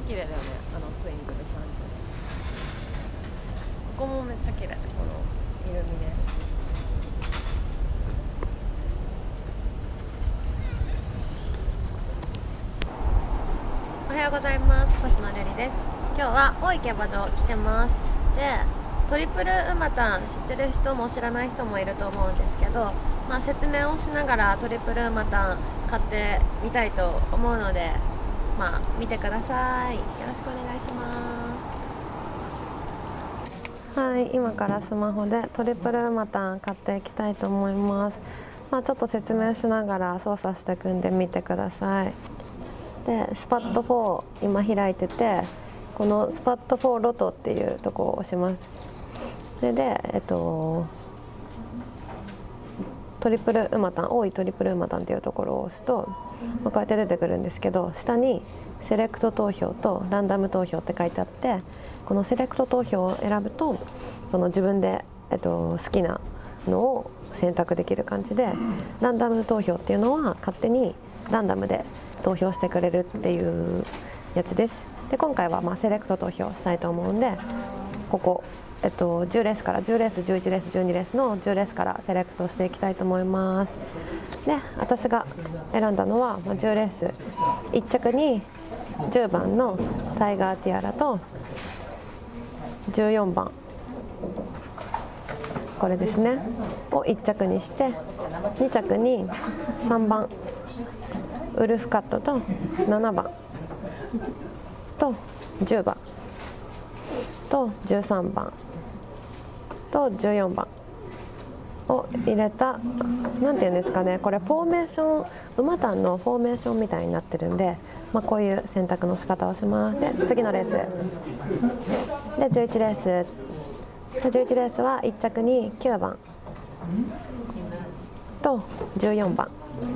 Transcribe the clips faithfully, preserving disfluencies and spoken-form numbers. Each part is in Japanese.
綺麗だよね、あのトゥイングルさんじゅう。ここもめっちゃ綺麗、このイルミネーション。おはようございます。星野瑠璃です。今日は大井競馬場来てます。で、トリプルウマタン知ってる人も知らない人もいると思うんですけど、まあ、説明をしながらトリプルウマタン買ってみたいと思うので、まあ、見てください。よろしくお願いします。はい、今からスマホでトリプルウマタン買っていきたいと思います。まあ、ちょっと説明しながら操作していくんで見てください。で、スパットフォー今開いてて、このスパットフォーロトっていうところを押します。それで、えっと、トリプルウマタン、多いトリプルウマタンっていうところを押すと、まあ、こうやって出てくるんですけど、下にセレクト投票とランダム投票って書いてあって、このセレクト投票を選ぶとその自分で、えっと、好きなのを選択できる感じで、ランダム投票っていうのは勝手にランダムで投票してくれるっていうやつです。で、今回はまあセレクト投票したいと思うんで、ここ、えっと、じゅうレースからじゅうレース、じゅういちレース、じゅうにレースのじゅうレースからセレクトしていきたいと思います。で、私が選んだのはじゅうレースいっ着にじゅうばんのタイガーティアラとじゅうよんばん、これですねをいっ着にして、に着にさんばんウルフカットとななばんとじゅうばんとじゅうさんばんとじゅうよんばんを入れた、なんていうんですかね、これフォーメーション、馬単のフォーメーションみたいになってるんで、まあ、こういう選択の仕方をします。で、次のレースでじゅういちレースでじゅういちレースはいっ着にきゅうばんとじゅうよんばん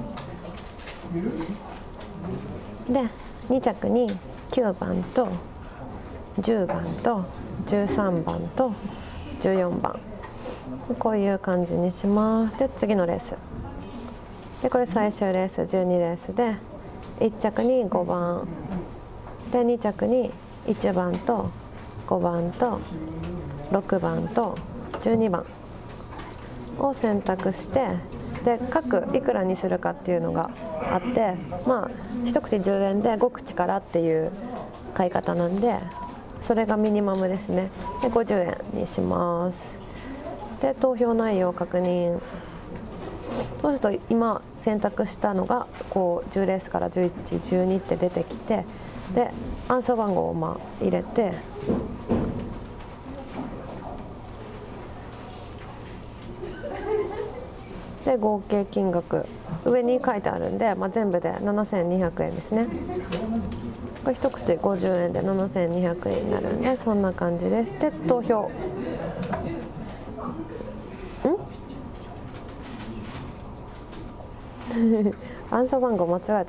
で、に着にきゅうばんとじゅうばんとじゅうさんばんとじゅうよんばん、こういう感じにします。で、次のレースで、これ最終レースじゅうにレースでいっ着にごばんで、に着にいちばんとごばんとろくばんとじゅうにばんを選択して、で、各いくらにするかっていうのがあって、まあ一口じゅうえんでご口からっていう買い方なんで、それがミニマムですね。で、ごじゅうえんにします。で、投票内容を確認。そうすると今選択したのがこうじゅうレースからじゅういち、じゅうにって出てきて、で、暗証番号をまあ入れて、で、合計金額上に書いてあるんで、まあ、全部でななせんにひゃくえんですね。これ一口ごじゅうえんでななせんにひゃくえんになるんで、そんな感じです。で、投票ん暗証番号間違えちゃった。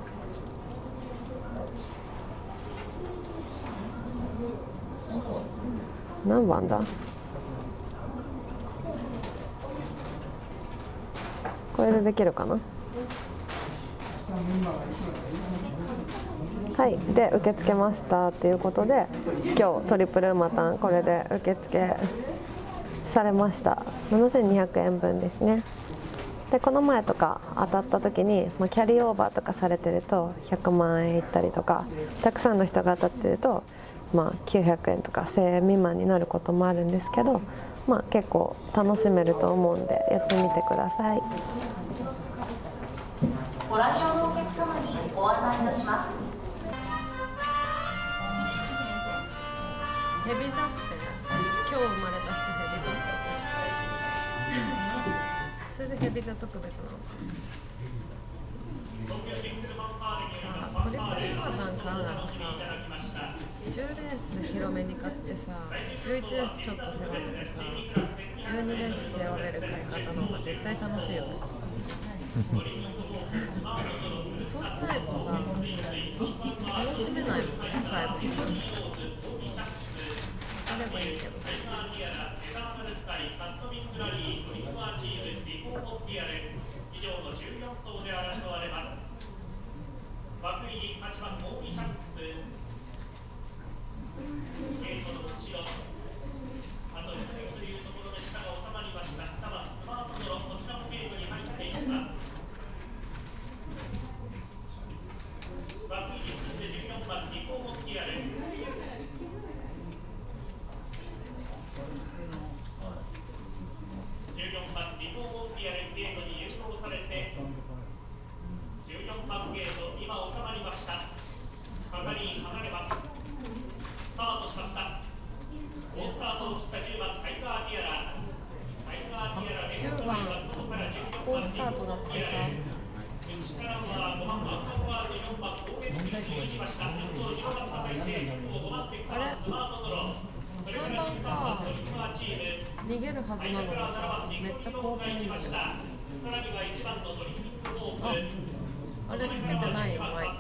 何番だ、これでできるかな。はい、で、受け付けましたっていうことで、今日トリプルウマタンこれで受付されました。ななせんにひゃくえんぶんですね。で、この前とか当たった時に、まあ、キャリーオーバーとかされてるとひゃくまんえんいったりとか、たくさんの人が当たってると、まあ、きゅうひゃくえんとかせんえん未満になることもあるんですけど、まあ、結構楽しめると思うんでやってみてください。 ご来場のお客様にご案内いたします。 ヘビ座って今日生まれた人ヘビ座それでヘビ座特別なのかさあ、トリプルウマタン買うならさ、じゅうレース広めに買ってさ、じゅういちレースちょっと狭めてさ、じゅうにレース背負える買い方の方が絶対楽しいよねそうしないとさ、楽しめないもんね、最後に。当たればいいけど。 ートだってさ。あれさんばんさ、逃げるはずなのにさ、めっちゃ興奮いいんだけど。あ、あれつけてないよ、マイク。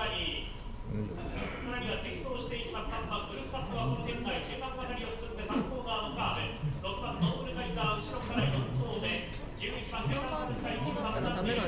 ダメなんじゃない？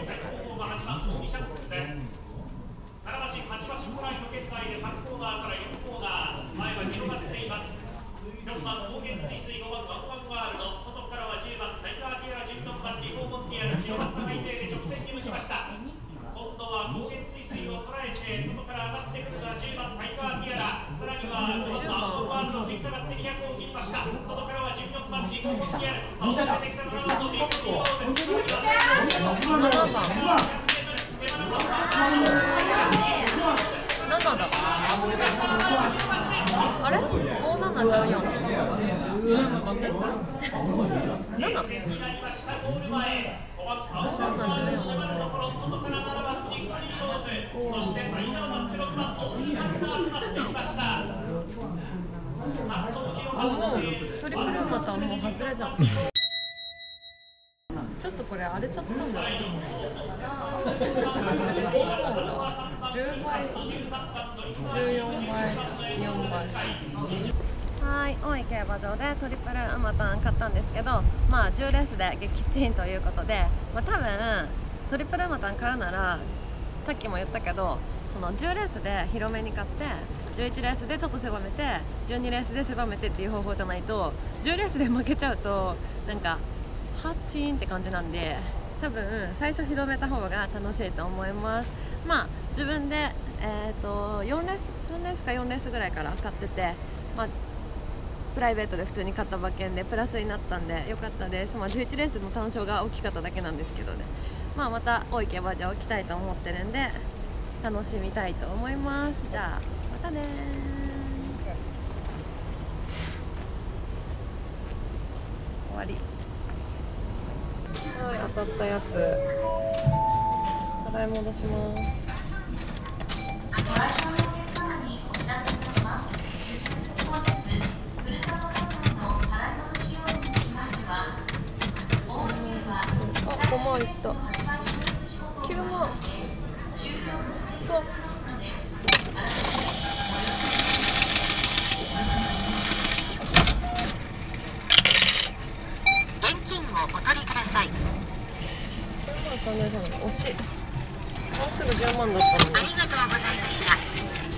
ななだ。あれ？ごななじゅうよん。なな？あ、もうトリプルまたもう外れじゃん。ちょっとこれ荒れちゃったんだよ。じゅうばい、じゅうよんばい、よんばい。はい、大井競馬場でトリプルアマタン買ったんですけど、まあじゅうレースで撃沈ということで、まあ多分トリプルアマタン買うなら、さっきも言ったけど、そのじゅうレースで広めに買って、じゅういちレースでちょっと狭めて、じゅうにレースで狭めてっていう方法じゃないと、じゅうレースで負けちゃうとなんかハッチーンって感じなんで、多分最初広めた方が楽しいと思います。まあ自分で、えー、とよんレースさんレースかよんレースぐらいから買ってて、まあ、プライベートで普通に買った馬券でプラスになったんで良かったです。まあ、じゅういちレースの単勝が大きかっただけなんですけどね、まあ、また大井競馬場来たいと思ってるんで楽しみたいと思います。じゃあまたねー。終わり。はい、当たったやつ払い戻します。 ご来場のお客様にお知らせいたします。本日、ふるさと納税の払い戻し用につきましては、大井競馬あ、ごまんいった。きゅうまん。 終了させていただきますので、現金をお取りください。 これもわかんないじゃん。惜しい。もうすぐじゅうまんだったのに。 ありがとうございました。